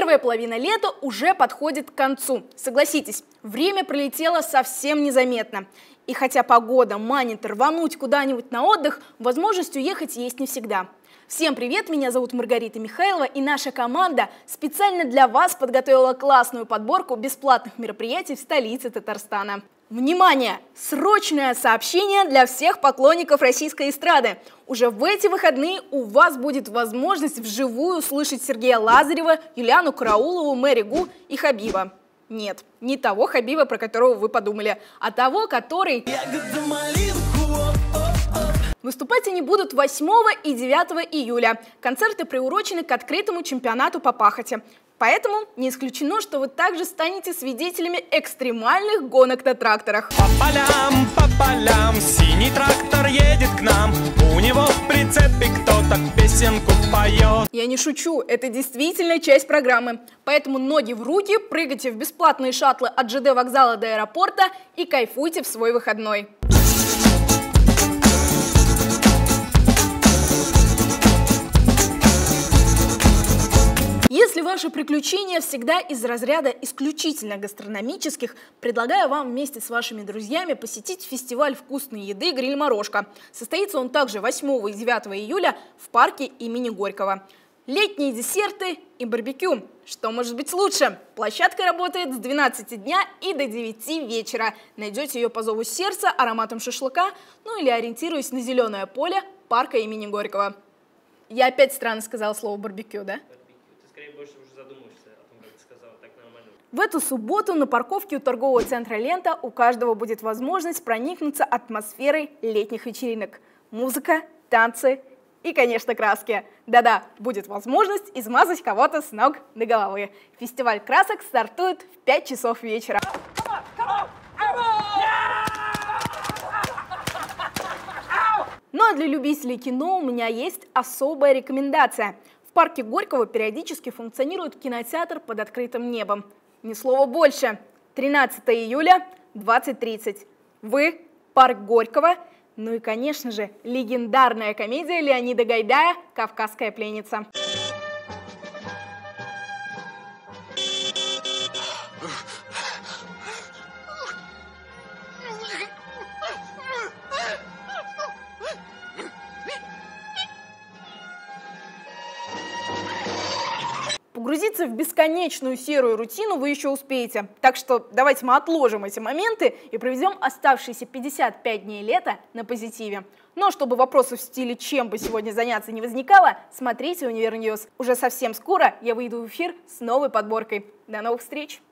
Первая половина лета уже подходит к концу. Согласитесь, время пролетело совсем незаметно. И хотя погода манит рвануть куда-нибудь на отдых, возможность уехать есть не всегда. Всем привет, меня зовут Маргарита Михайлова, и наша команда специально для вас подготовила классную подборку бесплатных мероприятий в столице Татарстана. Внимание! Срочное сообщение для всех поклонников российской эстрады. Уже в эти выходные у вас будет возможность вживую услышать Сергея Лазарева, Юлианну Караулову, Мэри Гу и Хабиба. Нет, не того Хабиба, про которого вы подумали, а того, который... Выступать они будут 8 и 9 июля. Концерты приурочены к открытому чемпионату по пахоте. Поэтому не исключено, что вы также станете свидетелями экстремальных гонок на тракторах. По полям, синий трактор едет к нам. У него в прицепе кто-то песенку поет. Я не шучу, это действительно часть программы. Поэтому ноги в руки, прыгайте в бесплатные шаттлы от ЖД вокзала до аэропорта и кайфуйте в свой выходной. Если ваши приключения всегда из разряда исключительно гастрономических, предлагаю вам вместе с вашими друзьями посетить фестиваль вкусной еды «Гриль-Морошка». Состоится он также 8 и 9 июля в парке имени Горького. Летние десерты и барбекю. Что может быть лучше? Площадка работает с 12 дня и до 9 вечера. Найдете ее по зову сердца, ароматом шашлыка, ну или ориентируясь на зеленое поле парка имени Горького. Я опять странно сказала слово барбекю, да? Больше уже задумаешься о том, как ты сказала, так нормально. В эту субботу на парковке у торгового центра «Лента» у каждого будет возможность проникнуться атмосферой летних вечеринок. Музыка, танцы и, конечно, краски. Да-да, будет возможность измазать кого-то с ног до головы. Фестиваль красок стартует в 5 часов вечера. Ну а для любителей кино у меня есть особая рекомендация. В парке Горького периодически функционирует кинотеатр под открытым небом. Ни слова больше. 13 июля, 20:30. Вы, парк Горького, ну и, конечно же, легендарная комедия Леонида Гайдая «Кавказская пленница». Погрузиться в бесконечную серую рутину вы еще успеете. Так что давайте мы отложим эти моменты и проведем оставшиеся 55 дней лета на позитиве. Но чтобы вопросов в стиле «чем бы сегодня заняться» не возникало, смотрите Универньюз. Уже совсем скоро я выйду в эфир с новой подборкой. До новых встреч!